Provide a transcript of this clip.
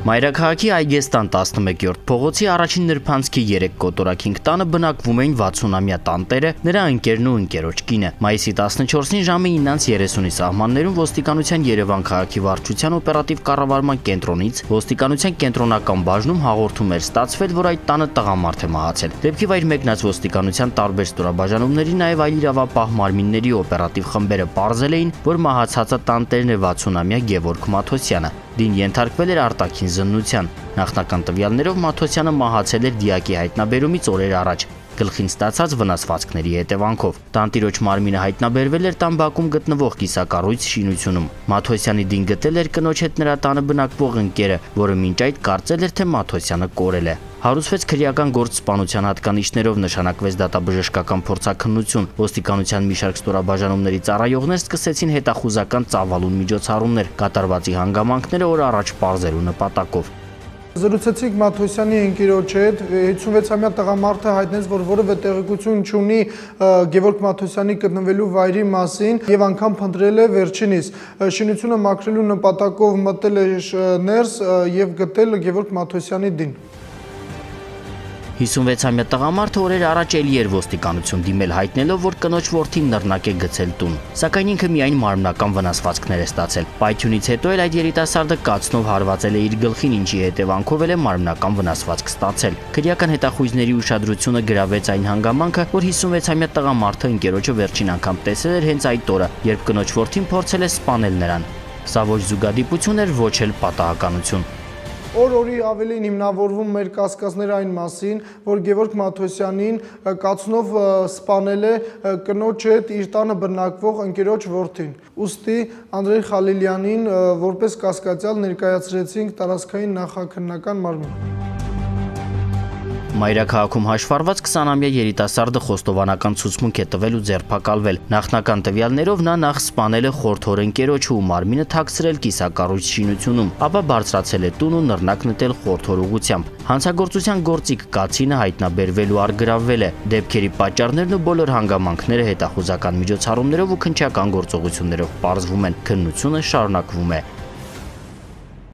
Մայրաքաղաքի Այգեստան 11-րդ փողոցի առաջին նրբանցքի 3 կոտորակինք տանը բնակվում էին 60-ամյա տանտերը, նրա ընկերն ու ընկերոջ կինը։ Մայիսի 14-ին ժամը 9:30-ի սահմաններում ոստիկանության Երևան քաղաքի վարչության օպերատիվ կառավարման կենտրոնից ոստիկանության կենտրոնական բաժնում հաղորդում էր ստացվել, որ այդ տանը տղամարդ է մահացել։ Դեպքի վայր մեկնած ոստիկանության տարբեր ստորաբաժանումների, նաև այլ իրավապահ մարմինների օպերատիվ խմբերը պարզել էին, որ մահացածը տանտերն է 60-ամյա Գևորգ Մաթոսյանը։ Դին ենթարկվել էր արտաքին զննության։ Նախնական տվյալներով Մաթոսյանը մահացել էր դիակի հայտնաբերումից օրեր առաջ, գլխին ստացած վնասվածքների հետևանքով։ Տանտիրոջ մարմինը հայտնաբերվել էր տան բակում գտնվող կիսակառույց շինությունում։ Մաթոսյանի դին գտել էր կնոջ հետ նրա տանը բնակվող ընկերը, որը մինչ այդ կարծել էր, թե Մաթոսյանը կորել է։ Հարուցվեց քրեական գործսպանության հատկանիշներով, նշանակվեց դատաբժշկական փորձաքննություն։ Ոստիկանության մի շարք ստորաբաժանումների ծառայողներ սկսեցին հետախուզական ծավալուն միջոցառումներ, կատարվածի հանգամանքները օր առաջ պարզելու նպատակով։ Զրուցեցինք Մաթոսյանի ընկերոջ հետ, 56-ամյա տղամարդը հայտնեց, որ որևէ տեղեկություն չունի Գևորգ Մաթոսյանի գտնվելու վայրի մասին եւ անգամ փնտրել է վերջինիս։ Շինությունը մաքրելու նպատակով մտել է ներս եւ գտել Գևորգ Մաթոսյանի դին։ 56-ամյա տղամարդը օրեր առաջ էլի էր ոստիկանություն դիմել, հայտնելով, որ կնոջ որդին նռնակ է գցել տուն։ Սակայն ինքը միայն մարմնական վնասվածքներ է ստացել։ Պայթյունից հետո էլ այդ երիտասարդը կացնով հարվածել է իր գլխին, ինչի հետևանքով էլ է մարմնական վնասվածք ստացել։ Քրեական հետախույզների ուշադրությունը գրավեց այն հանգամանքը, որ 56-ամյա տղամարդը ընկերոջը վերջին անգամ տեսել էր հենց այդ օրը, երբ կնոջ որդին փորձել է սպանել նրան։ Սա ոչ զուգադիպություն էր, ոչ էլ պատահականություն։ Օր-օրի ավելին հիմնավորվում մեր կասկածները այն մասին, որ Գևորգ Մաթոսյանին կացնով սպանել է կնոջ հետ իր տանը բնակվող ընկերոջ որդին։ Ուստի Անդրեյ Խալիլյանին որպես կասկածյալ ներկայացրեցինք տարածքային նախաքննական մարմին։ Մայրաքաղաքում հաշվառված 20-ամյա երիտասարդը խոստովանական ցուցմունք է տվել ու ձերբակալվել։ Նախնական տվյալներով նա նախ սպանել է խորթոր ընկերոջը ու մարմինը թաքցրել կիսակառույց շինությունում, ապա բարձրացել է տուն ու նռնակ նետել խորթոր ուղղությամբ։ Հանցագործության գործիք կացինը հայտնաբերվել ու առգրավվել է։ Դեպքերի պատճառներն ու բոլոր հանգամանքները հետախուզական միջոցառումներով ու քննչական գործողություններով պարզվում են։ Քննությունը շարունակվում է։